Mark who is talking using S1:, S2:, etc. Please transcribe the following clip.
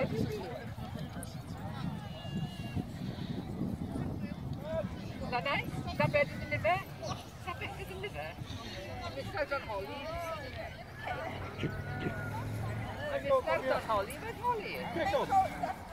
S1: Is that nice? Is that better than liver? Is that better than liver? This goes on Holly. And this goes on Holly. Where's Holly?